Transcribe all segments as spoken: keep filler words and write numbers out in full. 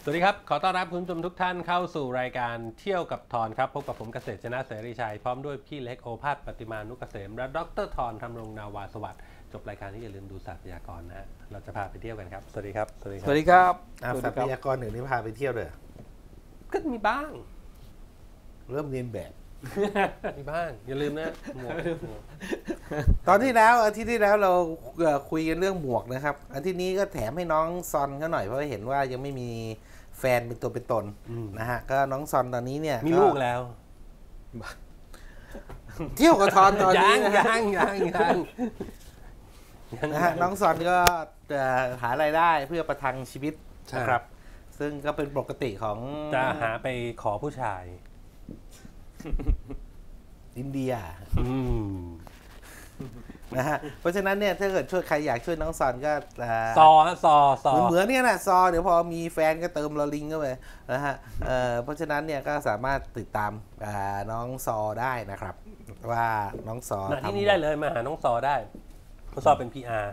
วัสดีครับขอต้อนรับคุณผู้ชมทุกท่านเข้าสู่รายการเที่ยวกับทอนครับพบกับผมเกษตรชนะเสรีชัยพร้อมด้วยพี่เล็กโอภาสปฏิมานุกเกษมและดรทอนธำรงนาวาสวัสดิ์จบรายการที่อย่าลืมดูสัตว์พยากรณ์นะฮะเราจะพาไปเที่ยวกันครับสวัสดีครับสวัสดีครับสวัสดีครับสัตว์พยากรณ์หนึ่งนี่พาไปเที่ยวเลยก็มีบ้างเริ่มเรียนแบบมีบ้างอย่าลืมนะหมวกตอนที่แล้วอาทิตย์ที่แล้วเราคุยกันเรื่องหมวกนะครับอาทิตย์นี้ก็แถมให้น้องซอนเขาหน่อยเพราะเห็นว่ายังไม่มีแฟนเป็นตัวเป็นตนนะฮะก็น้องซอนตอนนี้เนี่ยมีลูกแล้วเที่ยวกับทอนตอนนี้นะยังยังยังนะฮะน้องซอนก็หารายได้เพื่อประทังชีวิตนะครับซึ่งก็เป็นปกติของจะหาไปขอผู้ชายอินเดียนะฮะเพราะฉะนั้นเนี่ยถ้าเกิดช่วยใครอยากช่วยน้องซอนก็ซอซอซอเหมือนเนี่ยนะซอเดี๋ยวพอมีแฟนก็เติมลอลิงเข้าไปนะฮะเพราะฉะนั้นเนี่ยก็สามารถติดตามน้องซอได้นะครับว่าน้องซอที่นี่ได้เลยมาหาน้องซอได้น้องซอเป็น พี อาร์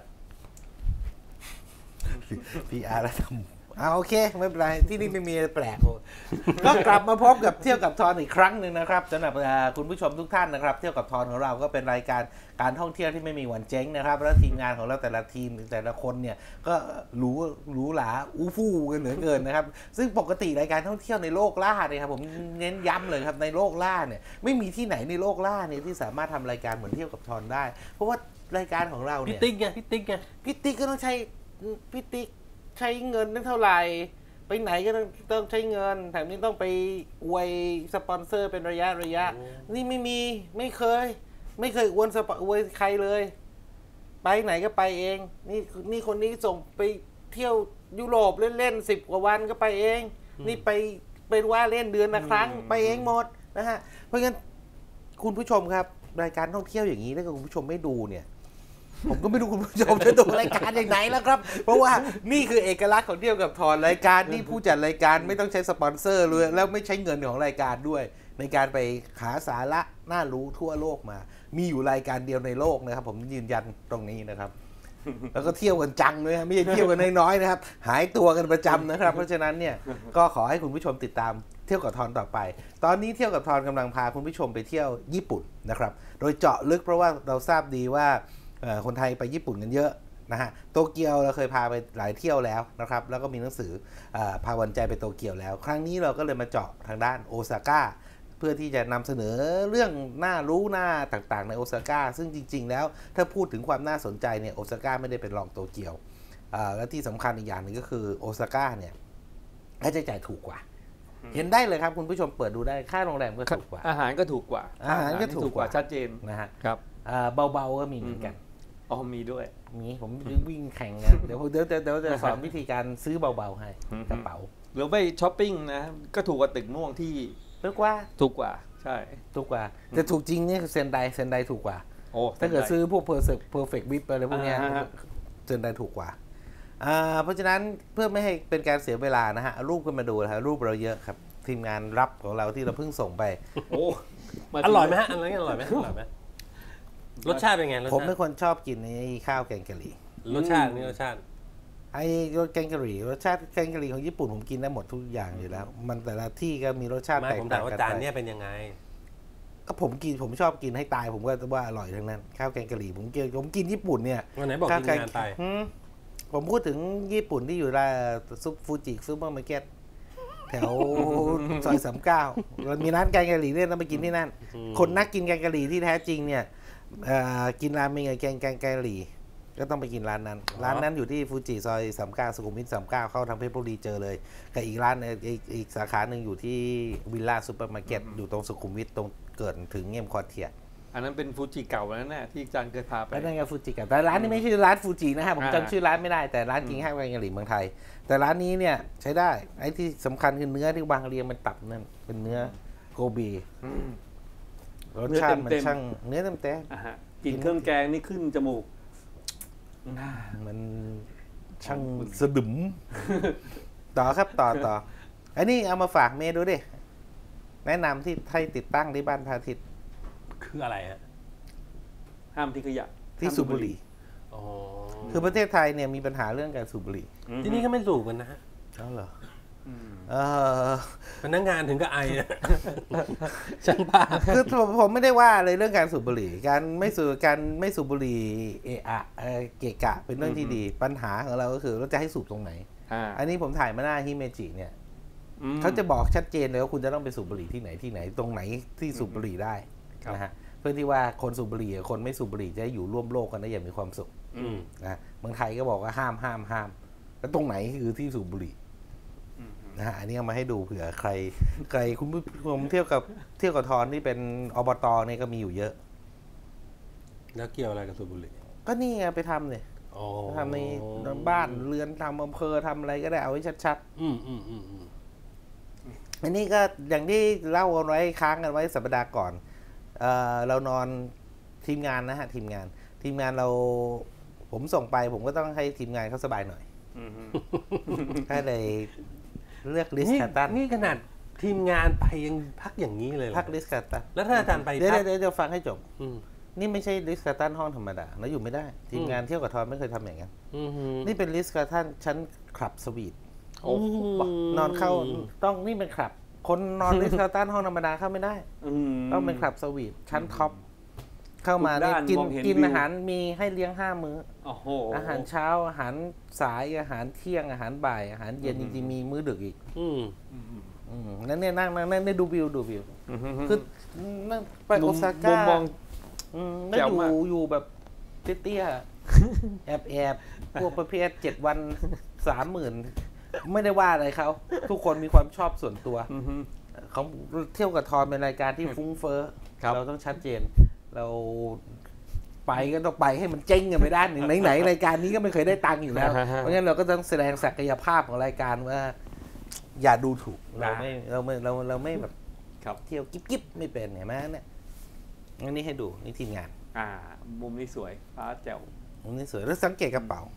พี อาร์ แล้วทำอ่าโอเคไม่เป็นไรที่นี่ไม่มีอะไรแปลกก็กลับมาพบกับเที่ยวกับทอนอีกครั้งหนึ่งนะครับสำหรับคุณผู้ชมทุกท่านนะครับเที่ยวกับทอนของเราก็เป็นรายการการท่องเที่ยวที่ไม่มีวันเจ๊งนะครับแล้วทีมงานของเราแต่ละทีมแต่ละคนเนี่ยก็รู้รู้หลาอู้ฟู่กันเหลือเกินนะครับซึ่งปกติรายการท่องเที่ยวในโลกล่าเนี่ยครับผมเน้นย้ำเลยครับในโลกล่าเนี่ยไม่มีที่ไหนในโลกล่าเนี่ยที่สามารถทำรายการเหมือนเที่ยวกับทอนได้เพราะว่ารายการของเราเนี่ยพี่ติ๊กไงพี่ติ๊กไงพี่ติ๊กก็ต้องใช้พี่ติ๊กใช้เงินนั่นเท่าไหร่ไปไหนก็ต้องต้องใช้เงินแถมนี้ต้องไปอวยสปอนเซอร์เป็นระยะระยะนี่ไม่มีไม่เคยไม่เคยอวยสปอวยใครเลยไปไหนก็ไปเองนี่นี่คนนี้ส่งไปเที่ยวยุโรปเล่นๆสิบกว่าวันก็ไปเองนี่ไปเป็นว่าเล่นเดือนละครั้งไปเองหมดนะฮะเพราะงั้นคุณผู้ชมครับรายการท่องเที่ยวอย่างนี้ถ้าคุณผู้ชมไม่ดูเนี่ยผมก็ไม่รู้คุณผู้ชมจะดูรายการอย่างไหนแล้วครับเพราะว่านี่คือเอกลักษณ์ของเที่ยวกับทอนรายการที่ผู้จัดรายการไม่ต้องใช้สปอนเซอร์เลยแล้วไม่ใช้เงินของรายการด้วยในการไปหาสาระน่ารู้ทั่วโลกมามีอยู่รายการเดียวในโลกนะครับผมยืนยันตรงนี้นะครับแล้วก็เที่ยวกันจังเลยไม่ใช่เที่ยวกันน้อยๆนะครับหายตัวกันประจำนะครับเพราะฉะนั้นเนี่ยก็ขอให้คุณผู้ชมติดตามเที่ยวกับทอนต่อไปตอนนี้เที่ยวกับทอนกำลังพาคุณผู้ชมไปเที่ยวญี่ปุ่นนะครับโดยเจาะลึกเพราะว่าเราทราบดีว่าคนไทยไปญี่ปุ่นกันเยอะนะฮะโตเกียวเราเคยพาไปหลายเที่ยวแล้วนะครับแล้วก็มีหนังสือพาวันใจไปโตเกียวแล้วครั้งนี้เราก็เลยมาเจาะทางด้านโอซาก้าเพื่อที่จะนำเสนอเรื่องน่ารู้น่าต่างๆในโอซาก้าซึ่งจริงๆแล้วถ้าพูดถึงความน่าสนใจเนี่ยโอซาก้าไม่ได้เป็นรองโตเกียวและที่สำคัญอีกอย่างหนึ่งก็คือโอซาก้าเนี่ยค่าใช้จ่ายถูกกว่าเห็นได้เลยครับคุณผู้ชมเปิดดูได้ค่าโรงแรมก็ถูกกว่าอาหารก็ถูกกว่าอาหารก็ถูกกว่าชัดเจนนะฮะครับเบาๆก็มีเหมือนกันอ๋อมีด้วยมีผมวิ่งแข่งกันเดี๋ยวเดี๋ยวเดี๋ยวจะสอนวิธีการซื้อเบาๆให้กระเป๋าหรือไปช้อปปิ้งนะก็ถูกกว่าตึกม่วงที่ถูกกว่าถูกกว่าใช่ถูกกว่าแต่ถูกจริงเนี่ยเซนไดเซนไดถูกกว่าโอ้ถ้าเกิดซื้อพวกเพอร์เฟกต์เพอร์เฟกต์วิปอะไรพวกนี้เซนไดถูกกว่าเพราะฉะนั้นเพื่อไม่ให้เป็นการเสียเวลานะฮะรูปขึ้นมาดูนะครับรูปเราเยอะครับทีมงานรับของเราที่เราเพิ่งส่งไปโอ้อร่อยไหมฮะอันนี้อร่อยไหมอร่อยไหมรสชาติเป็นไงผมเป็นคนชอบกินไอ้ข้าวแกงกะหรี่รสชาตินี่รสชาติไอ้รสแกงกะหรี่รสชาติแกงกะหรี่ของญี่ปุ่นผมกินได้หมดทุกอย่างอยู่แล้วมันแต่ละที่ก็มีรสชาติแตกต่างกันไปจานนี้เป็นยังไงก็ผมกินผมชอบกินให้ตายผมก็ว่าอร่อยทั้งนั้นข้าวแกงกะหรี่ผมกินผมกินญี่ปุ่นเนี่ยวันไหนบอกกินงานไปผมพูดถึงญี่ปุ่นที่อยู่ร้านซุปฟูจิซุปเปอร์มาร์เก็ตแถวซอยสามเก้าเรามีร้านแกงกะหรี่เนี่ยต้องไปกินที่นั่นคนนักกินแกงกะหรี่ที่แท้จริงเนี่ยกินราเมงกับแกงแกงกะหรี่ก็ต้องไปกินร้านนั้นร้านนั้นอยู่ที่ฟูจิซอยสามเก้าสุขุมวิทสามเก้าเข้าทางเพชรบุรีเจอเลยกับอีกร้านอีกสาขาหนึ่งอยู่ที่วิลล่าซูเปอร์มาร์เก็ตอยู่ตรงสุขุมวิทตรงเกิดถึงเงี่ยมคอเทียอันนั้นเป็นฟูจิเก่าแล้วนะที่อาจารย์เคยพาไปนั่นไงฟูจิเก่าแต่ร้านนี้ไม่ใช่ร้านฟูจินะฮะผมจำชื่อร้านไม่ได้แต่ร้านกินข้าวแกงกะหรี่เมืองไทยแต่ร้านนี้เนี่ยใช้ได้ไอ้ที่สำคัญคือเนื้อที่วางเรียงมันตับนั่นเป็นเนื้อโกบีรสชาติมันช่างเนื้อเต็มเต็มกินเครื่องแกงนี่ขึ้นจมูกมันช่างสะดึมต่อครับต่อต่อไอ้นี่เอามาฝากเมย์ดูดิแนะนำที่ให้ติดตั้งที่บ้านพระอาทิตย์คืออะไรฮะห้ามทิ้งขยะที่สูบบุหรี่คือประเทศไทยเนี่ยมีปัญหาเรื่องการสูบบุหรี่ที่นี่ก็ไม่สูบกันนะฮะอ๋อเหรอเออพนักงานถึงกับไออะ ช่างภาพคือผมผมไม่ได้ว่าเลยเรื่องการสูบบุหรี่การไม่สูบการไม่สูบบุหรี่เอะอะเอ่อเกะกะเป็นเรื่องที่ดีปัญหาของเราก็คือเราจะให้สูบตรงไหนอ่าอันนี้ผมถ่ายมาหน้าฮิเมจิเนี่ยอืมเขาจะบอกชัดเจนเลยว่าคุณจะต้องไปสูบบุหรี่ที่ไหนที่ไหนตรงไหนที่สูบบุหรี่ได้ครับนะฮะเพื่อที่ว่าคนสูบบุหรี่กับคนไม่สูบบุหรี่จะได้อยู่ร่วมโลกกันได้อย่างมีความสุขอืมนะเมืองไทยก็บอกว่าห้ามห้ามห้ามแล้วตรงไหนคือที่สูบบุหรี่อืมนะฮะอันนี้เอามาให้ดูเผื่อใครใครคุณผู้ชมเที่ยวกับเที่ยวกับทอนที่เป็นอบตเนี่ยก็มีอยู่เยอะแล้วเกี่ยวอะไรกับสูบบุหรี่ก็นี่ไงไปทำเนี่ยอ๋อทำในบ้านเรือนทำอำเภอทำอะไรก็ได้เอาไว้ชัดอืมอืมอืมอืมๆอันนี้ก็อย่างที่เล่ากันไว้ค้างกันไว้สัปดาห์ก่อนเออเรานอนทีมงานนะฮะทีมงาน ทีมงานเราผมส่งไปผมก็ต้องให้ทีมงานเขาสบายหน่อยอืมก็เลยเลือกลิสนี่คาตันนี่ขนาดทีมงานไปยังพักอย่างนี้เลยเหรอพักลิสคาตันแล้วถ้าอาจารย์ไปเดี๋ยวพักเดี๋ยวเดี๋ยวฟังให้จบอืมนี่ไม่ใช่ลิสคาตันห้องธรรมดาแล้วอยู่ไม่ได้ ทีมงานเที่ยวกับทอนไม่เคยทำอย่างนั้นอืมนี่เป็นลิสคาตันชั้นคลับสวีทโอ้โหนอนเข้าต้องนี่เป็นคลับ คนนอนลิสคาตันห้องธรรมดาเข้าไม่ได้อืมต้องเป็นคลับสวีทชั้นท็อปเข้ามาเนี่ยทุกด้านกินมองเห็นกินวิวอาหารมีให้เลี้ยงห้ามื้อโอ้โหอาหารเช้าอาหารสายอาหารเที่ยงอาหารบ่ายอาหารเย็นอืจมริงๆมีมื้อดึกอีกอืมอืมอืมนั่นเนี่ยนั่งนั่งนั่งได้ดูวิวดูวิวอืมคือนั่งไปมุโอมซามุก้ามมองอืมแล้วแจ๋อวยู่มากอยู่แบบเตี้ยๆแอบแอบพวกประเภทเจ็ดวันสามหมื่นไม่ได้ว่าอะไรเขาทุกคนมีความชอบส่วนตัวอืมเขาเที่ยวกับทอนเป็นรายการที่ฟุ้งเฟ้อครับเราต้องชัดเจน เราไปก็ต้องไปให้มันเจ๊งกันไปด้านหนึ่งไหนๆรายการนี้ก็ไม่เคยได้ตังค์อยู่แล้ว เพราะงั้นเราก็ต้องแสดงศักยภาพของรายการว่า อย่าดูถูกเราไม่เราไม่เราเราไม่แบบครับเที่ยวกิ๊บกิ๊บไม่เป็นเห็นไหมเนี่ยอันนี้ให้ดูนี่ทีมงานอ่า มุมนี้สวยฟ้าแจ๋วอันนี้สวยแล้วสังเกตกระเป๋า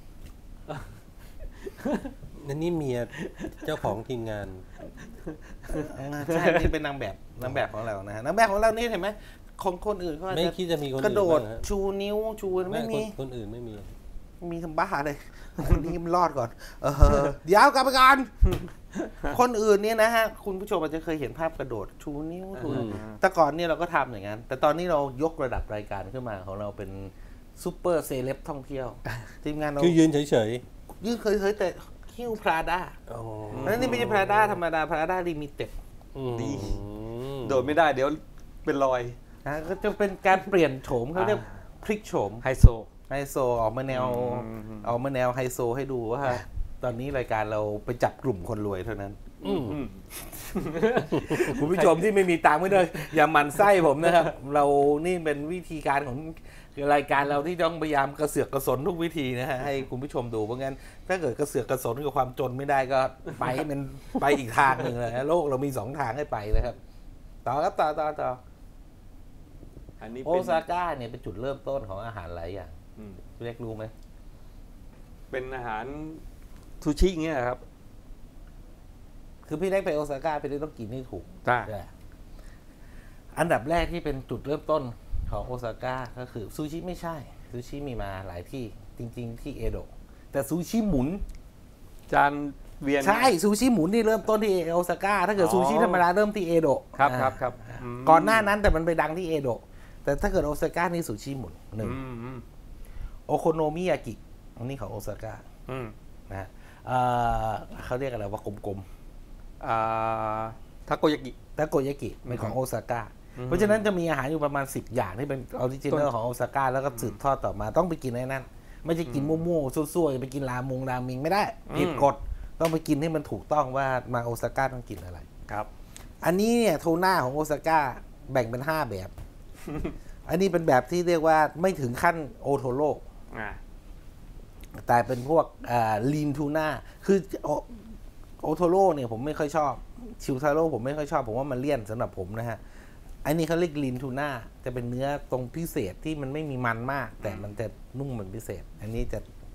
นั่นนี่เมียเจ้าของทีมงานใช่นี่เป็นนางแบบนางแบบของเรานะฮะนางแบบของเรานี่เห็นไหมของคนอื่นเขาอาจไม่จะคิดจะมีคนกระโดดอื่นบ้างฮะชูนิ้วชูไม่มีคนคนอื่นไม่มีมีทำบ้าเลย คนนี้มันรอดก่อน เออเดี๋ยวกลับไปก่อน คนอื่นเนี่ยนะฮะ คุณผู้ชมอาจจะเคยเห็นภาพกระโดดชูนิ้วชูอืมแต่ก่อนเนี่ยเราก็ทำอย่างนั้น แต่ตอนนี้เรายกระดับรายการขึ้นมาของเราเป็นซูเปอร์เซเลบท่องเที่ยว ทีมงานเราคือยืนเฉยยื่นเคยเคยแต่ฮิ้วพราด้าๆอ๋อแล้วนี่ไม่ใช่พราด้าธรรมดาพราด้าลิมิเต็ดอืมดี โดดไม่ได้เดี๋ยวเป็นรอยนะก็จะเป็นการเปลี่ยนโฉมเขาเรียกพลิกโฉมไฮโซไฮโซออกมาแนวอืมออกมาแนวไฮโซให้ดูว่า ตอนนี้รายการเราไปจับกลุ่มคนรวยเท่านั้นอืมอืมคุณผู้ชมที่ไม่มีตังค์ไม่เลยอย่าหมั่นไส้ผมนะครับ เรานี่เป็นวิธีการของรายการเราที่ต้องพยายามกระเสือกกระสนทุกวิธีนะฮะให้คุณผู้ชมดูเพราะงั้นถ้าเกิดกระเสือกกระสนกับความจนไม่ได้ก็ไปให้มันไปอีกทางหนึ่งเลยนะโลกเรามีสองทางให้ไปนะครับ ต่อครับต่อต่อต่ออันนี้โอเป็นซาก้าเนี่ยเป็นจุดเริ่มต้นของอาหารหลายอย่างอืมพี่เล็กรู้ไหมเป็นอาหารซูชิอย่างเงี้ยครับคือพี่เล็กไปโอซาก้าพี่เล็กต้องกินให้ถูกใช่อันดับแรกที่เป็นจุดเริ่มต้นของโอซาก้าก็คือซูชิไม่ใช่ซูชิมีมาหลายที่จริง ๆ ที่เอโดะแต่ซูชิหมุนจานเวียนใช่ซูชิหมุนนี่เริ่มต้นที่โอซาก้าถ้าเกิดอ๋อซูชิธรรมดาเริ่มที่เอโดะครับอ่าครับครับมก่อนหน้านั้นแต่มันไปดังที่เอโดะแต่ถ้าเกิดโอซาก้านี่ซูชิหมุนหนึ่งอืมอืมโอโคโนมิยากิอันนี้ของโอซาก้าอืมนะฮะเอ่อเขาเรียกอะไรว่ากลมอ่าทาโกยากิๆแต่โกยากิเป็นของโอซาก้าอืมเพราะฉะนั้นจะมีอาหารอยู่ประมาณสิบอย่างที่เป็นออริจินัลของโอซาก้าแล้วก็สืบทอดต่อมาต้องไปกินในนั้น ไม่ใช่กินมั่วๆซั่วๆไปกินรามงรามิงไม่ได้ผิดกฎต้องไปกินให้มันถูกต้องว่ามาโอซาก้าต้องกินอะไรครับอันนี้เนี่ยโทน่าของโอซาก้าแบ่งเป็นห้าแบบ อันนี้เป็นแบบที่เรียกว่าไม่ถึงขั้นโอโทโร่อ่าแต่เป็นพวกลีนทูน่าคือโอโอโทโร่เนี่ยผมไม่ค่อยชอบชิวทาโร่ผมไม่ค่อยชอบผมว่ามันเลี่ยนสำหรับผมนะฮะอันนี้เขาเรียกลีนทูน่าจะเป็นเนื้อตรงพิเศษที่มันไม่มีมันมาก แต่มันจะนุ่มเหมือนพิเศษ อันนี้จะ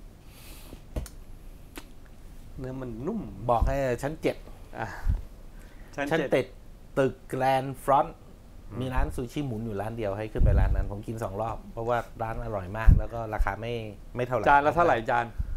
เนื้อมันนุ่มบอกให้ชั้นเจ็ดอ่ะชั้นชั้นเจ็ดเจ็ดตึกแกรนด์ฟรอนต์มีร้านซูชิหมุนอยู่ร้านเดียวให้ขึ้นไปร้านนั้น ผมกินสองรอบ เพราะว่าร้านอร่อยมาก แล้วก็ราคาไม่ไม่เท่าไหร่จานละเท่าไหร่จาน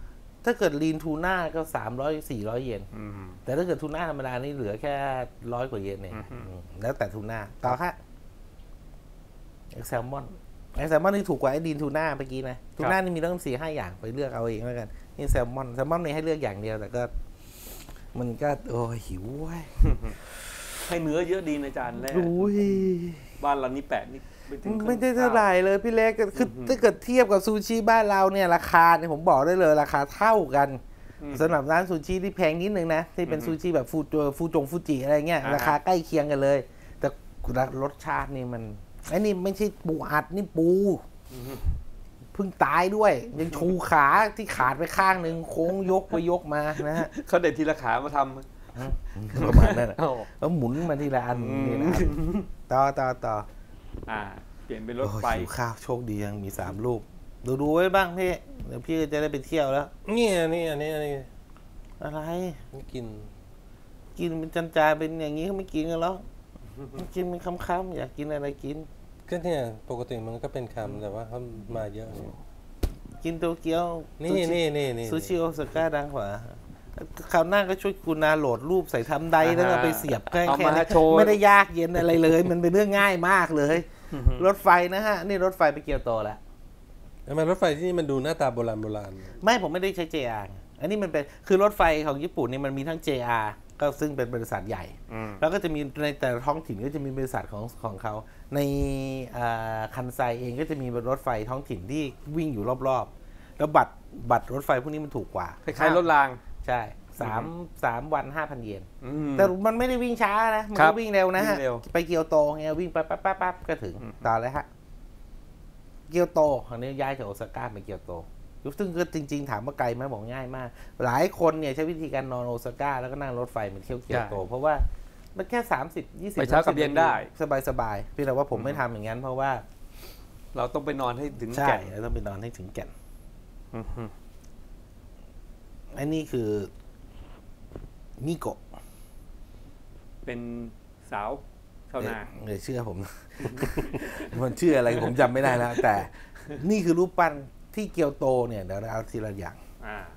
ถ้าเกิดลีนทูน่าก็สามร้อยสี่ร้อยเยนอืมแต่ถ้าเกิดทูน่าธรรมดานี่เหลือแค่ร้อยกว่าเยนเองอือฮึอืมแล้วแต่ทูน่าต่อค่ะแซลมอนไอแซลมอนนี่ถูกกว่าไอดีนทูน่าเมื่อกี้นะทูน่านี่มีตั้งสี่ห้าอย่างไปเลือกเอาเองแล้วกันนี่แซลมอนแซลมอนนี่ให้เลือกอย่างเดียวแต่ก็ มันก็โอ้ยหิวเว้ยให้เนื้อเยอะดีในจานแรกอุ้ยบ้านเรานี่แปะนี่ไม่ถึงไม่ได้เท่าไหร่เลยพี่เล็กคือถ้าเกิดเทียบกับซูชิบ้านเราเนี่ยราคาเนี่ยผมบอกได้เลยราคาเท่ากันสำหรับร้านซูชิที่แพงนิดนึงนะที่เป็นซูชิแบบฟูตัวฟูจงฟูจิอะไรเงี้ยราคาใกล้เคียงกันเลย แต่รสชาตินี่มันไอ้นี่ไม่ใช่ปูอัดนี่ปูเพิ่งตายด้วย ยังชูขาที่ขาดไปข้างหนึ่งโค้งยกไปยกมานะฮะเขาเด็ดทีละขามาทประมาณนั้นำโอ้แล้วหมุนมาทีละอันอืมนี่นะต่อต่อต่ออ่า เปลี่ยนเป็นรถโอ้ยไฟหิวข้าวโชคดียังมีสามลูกดูดูไว้บ้างพี่เดี๋ยวพี่จะได้ไปเที่ยวแล้วนี่อันนี้อันนี้อันนี้อะไรไม่กินกินเป็นจานๆเป็นอย่างนี้เขาไม่กินกันแล้วกินเป็นคำๆอยากกินอะไรกินก็เนี่ยปกติมันก็เป็นคำแต่ว่าเขามาเยอะเนี่ยกินโตเกียวนี่นี่นี่นี่ซูชิโอซาก้าดังกว่าคราวหน้าก็ช่วยกุณาโหลดรูปใส่ทำไดแล้วก็ไปเสียบแค่เอาแค่มานี้โชว์ไม่ได้ยากเย็นอะไรเลย มันเป็นเรื่องง่ายมากเลย รถไฟนะฮะ นี่รถไฟไปเกียวโตแล้วทำไมรถไฟที่นี่มันดูหน้าตาโบราณโบราณไม่ผมไม่ได้ใช้ เจ อาร์ อันนี้มันเป็นคือรถไฟของญี่ปุ่นนี่มันมีทั้ง เจ อาร์ ก็ซึ่งเป็นบริษัทใหญ่อืมแล้วก็จะมีในแต่ละท้องถิ่นก็จะมีบริษัทของของเขาในอ่าคันไซเองก็จะมีรถไฟท้องถิ่นที่วิ่งอยู่รอบๆแล้วบัตรบัตรรถไฟพวกนี้มันถูกกว่าคล้ายๆรถรางใช่สามสามวันห้าพันเยนอืมแต่มันไม่ได้วิ่งช้านะ มันครัก็บวิ่งเร็วนะฮะวิ่งเร็วไปเกียวโตไงวิ่งปั๊บปั๊บปั๊บปั๊บก็ถึงต่อเลยฮะเกียวโตคราวนี้ย้ายจากโอซาก้าไปเกียวโตซึ่งก็จริงๆถามว่าไกลไหมบอกง่ายมาก หลายคนเนี่ยใช้วิธีการนอนโอซาก้าแล้วก็นั่งรถไฟมาเที่ยวเกียวโต เพราะว่ามันแค่สามสิบยี่สิบไปเช้ากับเย็นได้สบายๆเพียงแต่ว่าผมไม่ทำอย่างนั้นเพราะว่าเราต้องไปนอนให้ถึงใช่แก่นเราต้องไปนอนให้ถึงแก่นอือฮึอันนี้คือมิโกะเป็นสาวชาวนาเออเชื่อผม มันชื่ออะไรผมจำไม่ได้แล้ว แต่นี่คือรูปปั้นที่เกียวโตเนี่ยเดี๋ยวเราเอาทีละอย่างอ่า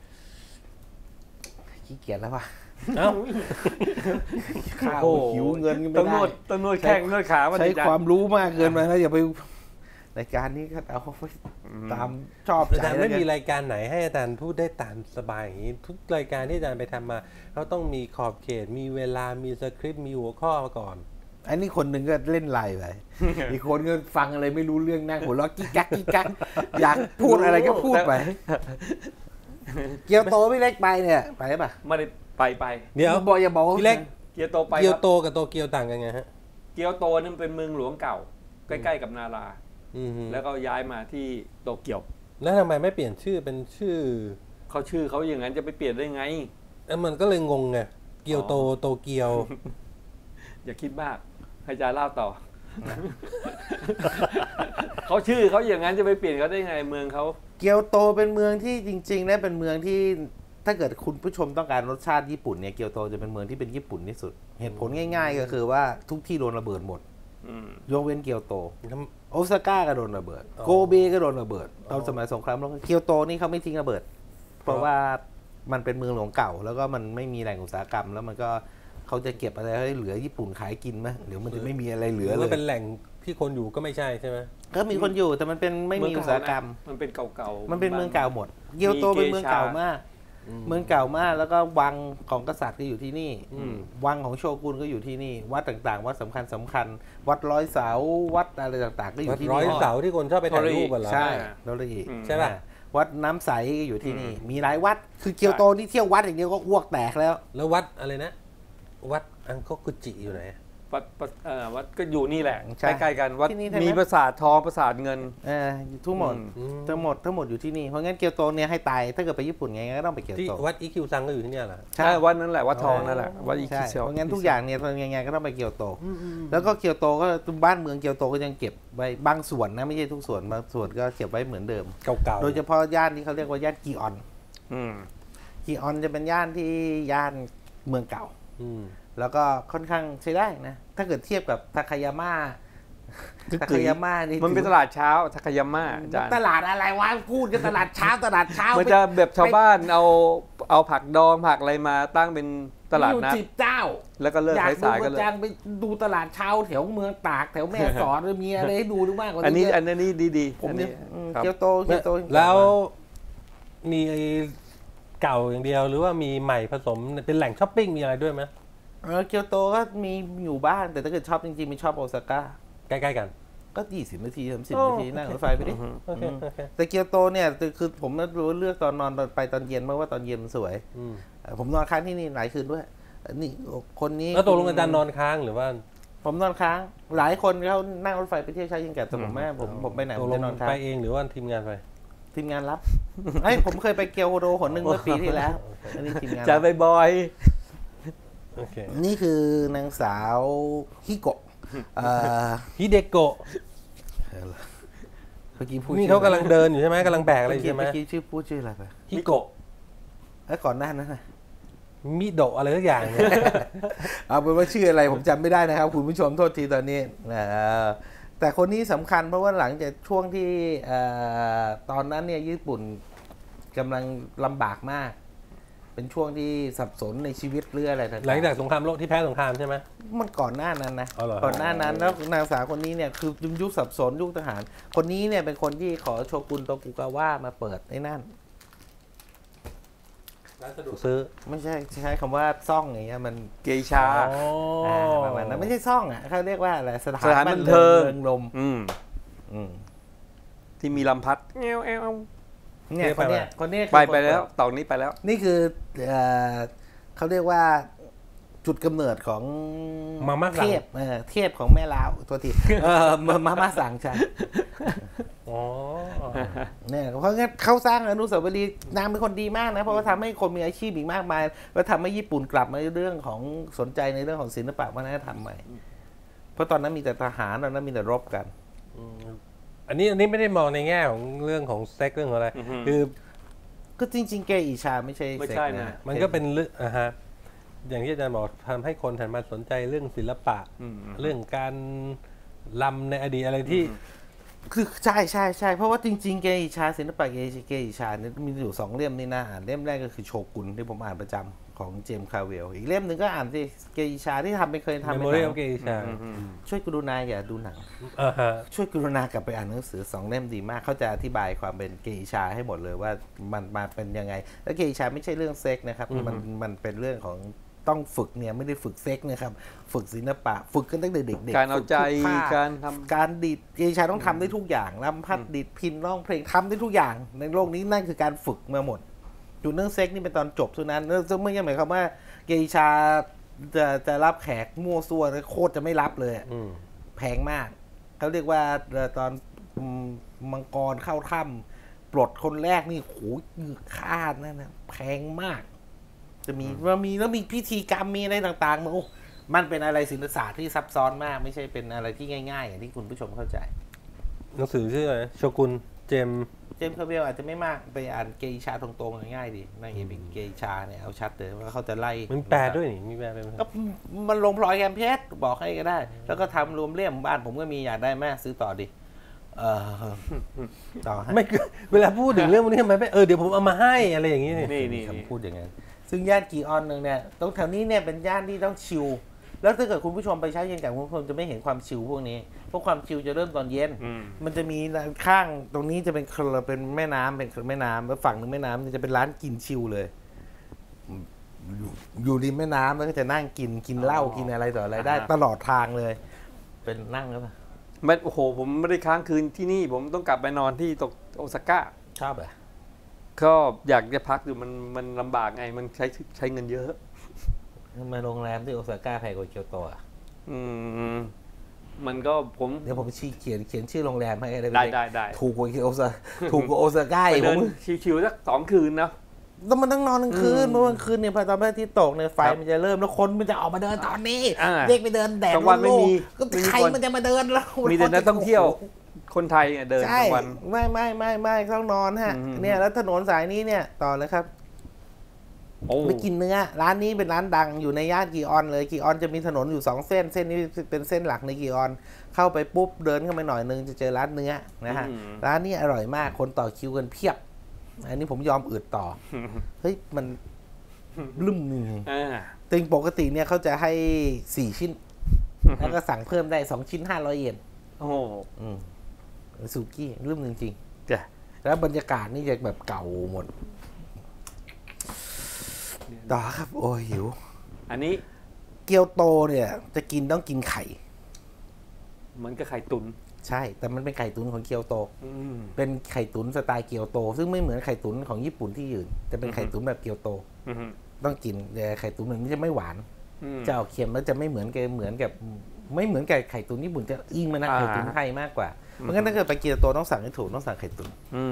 ขี้เกียจแล้วว่ะเอ้าข้าวโอ้โหหิวเงินก็ต้ไม่องนได้วดต้องนวดแข้งนวดขามันใช้ดีจังความรู้มากเกินไปแล้วอย่าไปรายการนี้ก็เอาไปตามชอบอาใจจารย์แล้ไม่วกันมีรายการไหนให้อาจารย์พูดได้ตามสบายอย่างนี้ ทุกรายการที่อาจารย์ไปทำมาเขาต้องมีขอบเขต มีเวลามีสคริปต์มีหัวข้อมาก่อนอันนี้คนหนึ่งก็เล่นไลน์ไป อีกคนก็ฟังอะไรไม่รู้เรื่องนั่งหัวเราะกิ๊กกักกิ๊กกักอยากพูดอะไรก็พูดไป เกียวโตไม่เล็กไปเนี่ยไปป่ะไม่ได้ไปไปเดี๋ยวบอกอย่าบอกพี่เล็กเกียวโตไปเกียวครับโตกับโตเกียวต่างกันไงฮะเกียวโตนี่มันเป็นเมืองหลวงเก่า ใกล้ๆกับนาราอืมฮึแล้วก็ย้ายมาที่โตเกียวแล้วทำไมไม่เปลี่ยนชื่อเป็นชื่อเขาชื่อเขาอย่างนั้นจะไปเปลี่ยนได้ไงเอ้ยมันก็เลยงงไงเกียวโตโตเกียวอย่าคิดมากให้อาจารย์เล่าต่อ เขาชื่อเขาอย่างนั้นจะไปเปลี่ยนเขาได้ไงเมืองเขาเกียวโตเป็นเมืองที่จริงๆแล้วเป็นเมืองที่ถ้าเกิดคุณผู้ชมต้องการรสชาติญี่ปุ่นเนี่ยเกียวโตจะเป็นเมืองที่เป็นญี่ปุ่นที่สุด เหตุผลง่าย ๆ ก็คือว่าทุกที่โดนระเบิดหมดอืมยกเว้นเกียวโตทโอซาก้าก็โดนระเบิดอ๋อโกเบก็โดนระเบิดตอนสมัยสงครามโลกเกียวโตนี่เขาไม่ทิ้งระเบิด เพราะว่ามันเป็นเมืองหลวงเก่า แล้วก็มันไม่มีแหล่งอุตสาหกรรม แล้วมันก็เขาจะเก็บอะไรให้เหลือญี่ปุ่นขายกินไหมเดี๋ยวมันจะไม่มีอะไรเหลือหรือเลว่าย เป็นแหล่งที่คนอยู่ก็ไม่ใช่ใช่ไหมก็มีคนอยู่แต่มันเป็นไม่มีอุตสาหกรรมมันเป็นเก่าๆมันเป็นเมืองเก่าหมด เกียวโตเป็นเมืองเก่ามาก เมืองเก่ามากแล้วก็วังของกษัตริย์ก็อยู่ที่นี่อืมวังของโชกุนก็อยู่ที่นี่ วัดต่างๆ วัดสำคัญสำคัญ วัดร้อยเสาวัดอะไรต่างๆ ก็อยู่ที่ร้อยนี่เสาที่คนชอบไปถ่ายรูปกันเหรอใช่โดรีใช่ป่ะวัดน้ำใสก็อยู่ที่นี่ มีหลายวัดคือเกียวโตนี่เที่ยววัดอย่างเดียวก็อ้วกแตกแล้วแล้ววัดอะไรนะ วัดอังโคกุจิอยู่ไหนวัดวัดเอ่อวัดก็อยู่นี่แหละใช่ใกล้ๆกันวัดที่นี่ใช่ไหมมีปราสาททองปราสาทเงินเออทั้งหมดอืมทั้งหมดทั้งหมดอยู่ที่นี่เพราะงั้นเกียวโตเนี่ยให้ตายถ้าเกิดไปญี่ปุ่นไงก็ต้องไปเกียวที่โตวัดอีคิวซังก็อยู่ที่เนี่ยเหรอใช่ใช่วัดนั้นแหละวัดทองนั่นแหละวัดอีใช่คิเซลเพราะงั้นทุกอย่างเนี่ยยังไงก็ต้องไปเกียวโต แล้วก็เกียวโตก็บ้านเมืองเกียวโตก็ยังเก็บไว้บางส่วนนะไม่ใช่ทุกส่วนบางส่วนก็เก็บไว้เหมือนเดิมเก่าๆโดยเฉพาะย่านที่เขาเรียกว่าย่านกีออนอืมกีออนจะเป็นย่านที่ย่านเมืองเก่าอืมแล้วก็ค่อนข้างใช้ได้นะ ถ้าเกิดเทียบกับทาคายาม่าทาคายาม่านี่มันเป็นตลาดเช้าทาคายาม่าอาจารย์ตลาดอะไรวะพูดกันตลาดเช้าตลาดเช้ามันจะแบบชาวบ้านเอาเอาผักดองผักอะไรมาตั้งเป็นตลาดนัดสิบเจ้าแล้วก็เลิกอยากดูสายๆปกันระเลยจังไปดูตลาดเช้าแถวเมืองตากแถวแม่สอดมีอะไรให้ดูหรือมากกว่าอันนี้เยะอันนี้ดีๆผมเนี่ยอืมครับเกียวโตเกียวโตแล้วมีเก่าอย่างเดียวหรือว่ามีใหม่ผสมเป็นแหล่งช้อปปิ้งมีอะไรด้วยไหมเออเกียวโตก็มีอยู่บ้างแต่ถ้าเกิดชอบจริงๆมีชอบโอซาก้าใกล้ๆกันก็ยี่สิบนาทีสามสิบโอ้นาทีนั่งรถไฟไปดิโอเคโอเคแต่เกียวโตเนี่ยคือผมรู้เลือกตอนนอนตอนไปตอนเย็นเพราะว่าตอนเย็นมันสวยอืมเอ่อผมนอนค้างที่นี่หลายคืนด้วยนี่คนนี้แล้วตกลงอาจารย์นอนค้างหรือว่าผมนอนค้าง หลายคนเขานั่งรถไฟไปเที่ยวใช้ยิงแก่แต่ผมแม่ผมผมไปไหนตผกมลจะงนอนค้างไปเองหรือว่าทีมงานไปทีมงานรับ ไอ้ยผมเคยไปเกียวโดหนหนึ่งเมื่อปีที่แล้วอันนี้ทีมงานจะรับไปบอยโอเคนี่คือนางสาวฮิโกะเอ่อฮิเดโกะเมื่อกี้พูดนี่เขากำลังเดินอยู่ใช่ไหมกำลังแบกอะไรเมื่ออยู่ กี้ใช่ไหมเมื่อกี้ชื่อพูดชื่ออะไรไปฮิโกะแล้วก่อนหน้านั้นนะมิโดะอะไรสักอย่างเนี่ยเอาเป็นว่าชื่ออะไรผมจำไม่ได้นะครับคุณผู้ชมโทษทีตอนนี้เอ่อแต่คนนี้สำคัญเพราะว่าหลังจากช่วงที่เอ่อตอนนั้นเนี่ยญี่ปุ่นกำลังลำบากมาก เป็นช่วงที่สับสนในชีวิตเรื่องอะไรต่างๆหลังจากสงครามโลกที่แพ้สงครามใช่ไหมมันก่อนหน้านั้นนะอ๋อเหรอก่อนหน้านั้นแล้วนางสาวคนนี้เนี่ยคือยุคสับสนยุคทหาร คนนี้เนี่ยเป็นคนที่ขอโชกุนโตกุกาวะมาเปิดไอ้นั่นร้านสะดวกซื้อไม่ใช่ใช้คำว่าซ่องอย่างเงี้ยมันเกชาอ๋ออ่าประมาณนั้นไม่ใช่ซ่องอ่ะเขาเรียกว่าอะไรสถานสถานบับันนเทิเทิงงเริงรมอืมอืมที่มีลำพัดเอวเอวเนี่ยคนเนี้ยคนเนี้ยคือไปคนไปแล้วเดตอนนี้ไปแล้วนี่คือเอ่อเขาเรียกว่าจุดกำเนิดของมาม่าสั่งเทพเออเทพของแม่ลาวตัวทีเออมามาม่าสั่งใช่อ๋อเนี่ยเพราะงั้นเขาสร้างอนุสาวรีย์นางเป็นคนดีมากนะเพราะว่าทำให้คนมีอาชีพอีกมากมายแล้วทำให้ญี่ปุ่นกลับมาในเรื่องของสนใจในเรื่องของศิลปะวัฒนธรรมใหม่เพราะตอนนั้นมีแต่ทหารตอนนั้นมีแต่รบกันอันนี้อันนี้ไม่ได้มองในแง่ของเรื่องของเซ็กเรื่องของอะไรอือฮึคือก็จริงๆเกย์อิชาไม่ใช่ไม่เซ็กใช่นะนะมันก็เป็นเรื่องอ่าฮะอย่างที่อาจารย์บอกทำให้คนหันมาสนใจเรื่องศิลปะอืมเรื่องการลำในอดีตอะไรที่คือใช่ใช่ใช่เพราะว่าจริงๆเกย์อิชาศิลปะเกย์เกย์อิชาเนี่ยมีอยู่สองเล่มนี่นะอ่านเล่มแรกก็คือโชกุนที่ผมอ่านประจำของเจมส์คาร์เวลอีกเล่มหนึ่งก็อ่านที่เกย์อิชาที่ทำไปเคยทำเป็นห Memory นั of ง Geisha ช่วยกรุณาอย่าดูหนังอ่าฮะช่วยกรุณากลับไปอ่านหนังสือสองเล่มดีมากเขาจะอธิบายความเป็นเกย์อิชาให้หมดเลยว่ามันมาเป็นยังไง แล้วเกย์อิชาไม่ใช่เรื่องเซ็กนะครับมันมันเป็นเรื่องของต้องฝึกเนี่ยไม่ได้ฝึกเซ็กนะครับฝึกศิลปะฝึกกันตั้งแต่เด็กๆการเอาใจฝึกทุท่การทำการดีดเกย์อิชาต้องทำได้ทุกอย่างรำพัดดีดพินร้องเพลงทำได้ทุกอย่าง ในโลกนี้นั่นคือการฝึกมาหมดจุดเรื่องเซ็กนี่เป็นตอนจบเท่านั้นซึ่งไม่ใช่หมายความว่าเกย์อิชาจะจะรับแขกมั่วซั่วโคตรจะไม่รับเลยอืมแพงมากเขาเรียกว่าเอ่อตอนอืมมังกรเข้าถ้ำปลดคนแรกนี่โหค่านั่นนะแพงมาก จะมีว่ามีแล้วมีพิธีกรรมมีอะไรต่างๆมันโอ้มันเป็นอะไรศิลปศาสตร์ที่ซับซ้อนมาก ไม่ใช่เป็นอะไรที่ง่ายๆอย่างที่คุณผู้ชมเข้าใจหนังสือชื่ออะไรโชกุนเจมส์เจมส์คาร์เวลอาจจะไม่มากไปอ่านเกย์ชาตรงๆง่ายๆดีนางเอกเป็นเกย์ชาเนี่ยเอาชัดเลยว่าเขาจะไล่มันแปลด้วยนี่มีแปลเป็นไหมก็มันลงพลอยแคมเพสบอกให้ก็ได้ แล้วก็ทำรวมเล่มบ้านผมก็มีอยากได้แม่ซื้อต่อดิเออต่อให้ไม่เวลาพูดถึงเรื่องพวกนี้ทำไมไม่เออเดี๋ยวผมเอามาให้อะไรอย่างนี้นี่นี่นี่คำพูดอย่างนั้นซึ่งย่านกีออนนึงเนี่ยตรงแถวนี้เนี่ยเป็นย่านที่ต้องชิลแล้วถ้าเกิดคุณผู้ชมไปใช้เย็นกับคุณผู้ชมจะไม่เห็นความชิลพวกนี้เพราะความชิลจะเริ่มตอนเย็นอืมมันจะมีข้างตรงนี้จะเป็นเป็นแม่น้ำเป็นแม่น้ำแล้วฝั่งหนึ่งแม่น้ำจะเป็นร้านกินชิลเลยอยู่อยู่ริมแม่น้ำแล้วก็จะนั่งกินกินเหล้ากินอะไรต่ออะไรได้ ตลอดทางเลย เป็นนั่งแล้วปะไม่โอ้โหผมไม่ได้ค้างคืนที่นี่ ผมต้องกลับไปนอนที่โตโอซาก้าชอบอ่ะก็อยากจะพักอยู่มันมันลำบากไงมันใช้ใช้เงินเยอะมาโรงแรมที่โอซาก้าแพงกว่าเกียวโตอ่ะอืมมันก็ผมเดี๋ยวผมชี้เขียนเขียนชื่อโรงแรมให้ได้ได้ได้ได้ถูกกว่าโอซาถูกกว่าโอซาก้าไปอีกผเดินมชิวๆสักสองคืนนะแล้วมันต้องนอนกลางคืนอืมเพราะกลางคืนเนี่ยพอตอนพระอาทิตย์ตกเนี่ยไฟครับมันจะเริ่มแล้วคนมันจะออกมาเดินตอนนี้อ่าเรียกไปเดินแดดกลางวันไม่มีก็ไม่มีใครคนมันจะมาเดินแล้วมีแต่นักท่องเที่ยวคนไทยเนี่ยเดินใช่ทั้งวันไม่ไม่ไม่ไม่ต้องนอนฮะอืมเนี่ยแล้วถนนสายนี้เนี่ยต่อเลยครับโอ้ไม่กินเนื้อร้านนี้เป็นร้านดังอยู่ในย่านกีออนเลยกีออนจะมีถนนอยู่สองเส้นเส้นนี้เป็นเส้นหลักในกีออนเข้าไปปุ๊บเดินเข้าไปหน่อยนึงจะเจอร้านเนื้อนะฮะร้านนี้อร่อยมากคนต่อคิวกันเพียบอันนี้ผมยอมอืดต่อเฮ้ยมันลืมนี่จริงปกติเนี่ยเขาจะให้สี่ชิ้นแล้วก็สั่งเพิ่มได้สองชิ้นห้าร้อยเยนโอ้อืมสุกี้ลืมจริงๆจ้ะแล้วบรรยากาศนี่จะแบบเก่าหมดต่อครับโอ้ยหิวอันนี้เกียวโตเนี่ยจะกินต้องกินไข่เหมือนกับไข่ตุนใช่แต่มันเป็นไข่ตุนของเกียวโตเป็นไข่ตุนสไตล์เกียวโตซึ่งไม่เหมือนไข่ตุนของญี่ปุ่นที่อื่นจะเป็นไข่ตุนแบบเกียวโตต้องกินแต่ไข่ตุนแบบนี้จะไม่หวานจะออกเค็มแล้วจะไม่เหมือนกับเหมือนกับไม่เหมือนกับไข่ตุนญี่ปุ่นจะอิงมานะไข่ตุนไทยมากกว่าเพราะงั้นถ้าเกิดไปเกียวโตต้องสั่งให้ถูกต้องสั่งไข่ตุน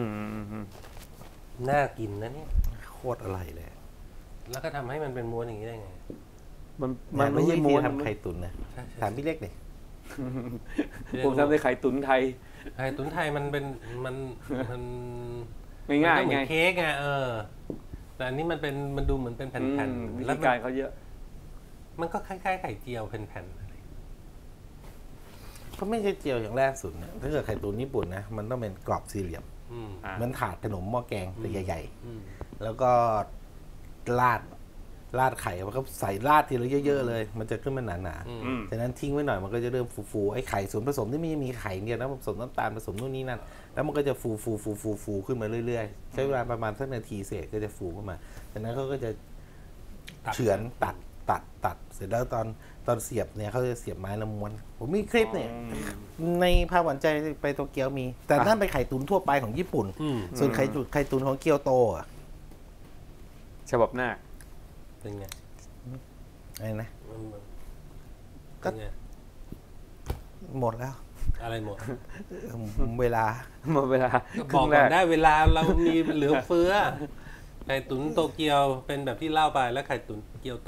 น่ากินนะเนี่ยโคตรอร่อยเลยแล้วก็ทำให้มันเป็นม้วนอย่างนี้ได้ไงมันมันไม่ใช่ม้วนทำไข่ตุ๋นนะถามพี่เล็กดิผมทำในไข่ตุ๋นไทยไข่ตุ๋นไทยมันเป็นมันมันง่ายๆไงเค้กไงเออแต่อันนี้มันเป็นมันดูเหมือนเป็นแผ่นๆแล้วการเขาเยอะมันก็คล้ายๆไข่เจียวแผ่นๆอะไรเขาไม่ใช่เจียวอย่างแรกสุดนะถ้าเกิดไข่ตุ๋นญี่ปุ่นนะมันต้องเป็นกรอบสี่เหลี่ยมมันถาดขนมหม้อแกงแต่ใหญ่ๆแล้วก็ราดราดไข่มันก็ใส่ราดทีละเยอะๆเลยมันจะขึ้นมาหนาๆฉะนั้นทิ้งไว้หน่อยมันก็จะเริ่มฟูๆไอ้ไข่ส่วนผสมที่ไม่มีไข่เนี่ยนะผสมน้ำตาลผสมนู่นนี่นั่นแล้วมันก็จะฟูฟูฟูฟูฟูขึ้นมาเรื่อยๆใช้เวลาประมาณสักนาทีเศษก็จะฟูขึ้นมาฉะนั้นเขาก็จะเฉือนตัดตัดตัดเสร็จแล้วตอนตอนเสียบเนี่ยเขาจะเสียบไม้ละม้วนผมมีคลิปเนี่ยในภาพหวานใจไปโตเกียวมีแต่นั่นเป็นไข่ตุ๋นทั่วไปของญี่ปุ่นส่วนไข่ตุ๋นไข่ตุ๋นของเกียวโตอ่ะฉบับหน้าเป็นไงอะไรนะก็หมดแล้วอะไรหมดเวลาหมดเวลาบอกก่อนได้เวลาเรามีเหลือเฟือไข่ตุ๋นโตเกียวเป็นแบบที่เล่าไปแล้วไข่ตุ๋นเกียวโต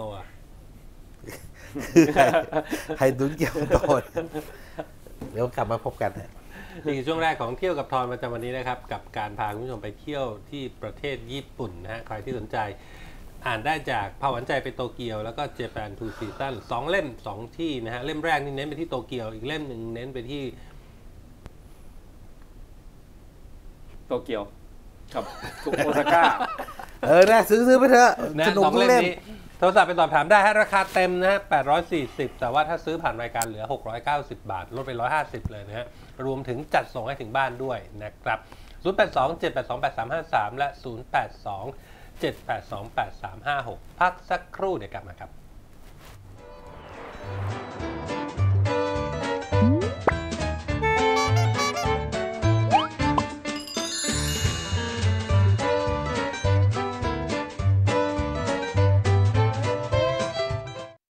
ไข่ตุ๋นเกียวโตเดี๋ยวกลับมาพบกันนี่คือช่วงแรกของเที่ยวกับทอนประจำวันนี้นะครับกับการพาคุณผู้ชมไปเที่ยวที่ประเทศญี่ปุ่นนะฮะใครที่สนใจอ่านได้จากพาหวันใจไปโตเกียวแล้วก็ Japan Two Season สองเล่มสองที่นะฮะเล่มแรกนี่เน้นไปที่โตเกียวอีกเล่มหนึ่งเน้นไปที่โตเกียวกับโอซาก้าเออนะซื้อซื้อไปเถอะสนุกทุกเล่มโทรศัพท์ไปสอบถามได้ฮะราคาเต็มนะฮะแปดร้อยสี่สิบแต่ว่าถ้าซื้อผ่านรายการเหลือหกร้อยเก้าสิบบาทลดไปหนึ่งร้อยห้าสิบเลยนะฮะรวมถึงจัดส่งให้ถึงบ้านด้วยนะครับศูนย์ แปด สอง เจ็ด แปด สอง แปด สาม ห้า สามและศูนย์ แปด สอง เจ็ด แปด สอง แปด สาม ห้า หกพักสักครู่เดี๋ยวกลับมาครับ